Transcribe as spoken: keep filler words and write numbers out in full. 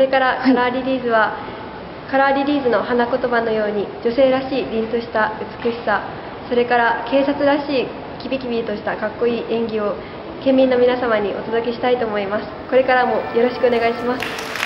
れからカラーリリーズは、カラーリリーズの花言葉のように女性らしい凛とした美しさ、それから警察らしいキビキビとしたかっこいい演技を県民の皆様にお届けしたいと思います。これからもよろしくお願いします。